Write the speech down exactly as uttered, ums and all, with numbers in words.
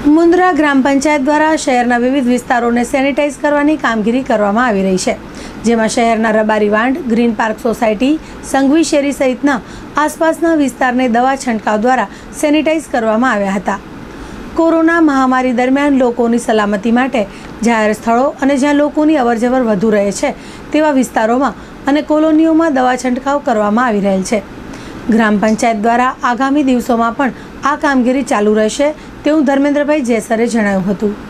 મુન્દ્રા ગ્રામ પંચાયત દ્વારા શહેરના વિવિધ વિસ્તારોને સેનિટાઈઝ કરવાની કામગીરી કરવામાં આવી રહી છે, જેમાં શહેરના રબારી વાંડ, ગ્રીન પાર્ક સોસાયટી, સંઘવી શેરી સહિતના આસપાસના વિસ્તારને દવા છંટકાવ દ્વારા સેનિટાઈઝ કરવામાં આવ્યા હતા। કોરોના મહામારી દરમિયાન લોકોની સલામતી માટે જાહેર સ્થળો અને જ્યાં લોકોની અવરજવર વધુ રહે છે તેવા વિસ્તારોમાં અને કોલોનીઓમાં દવા છંટકાવ કરવામાં આવી રહેલ છે। ગ્રામ પંચાયત દ્વારા આગામી દિવસોમાં પણ આ કામગીરી ચાલુ રહેશે તેવું ધર્મેન્દ્રભાઈ જેસરે જણાવ્યું હતું।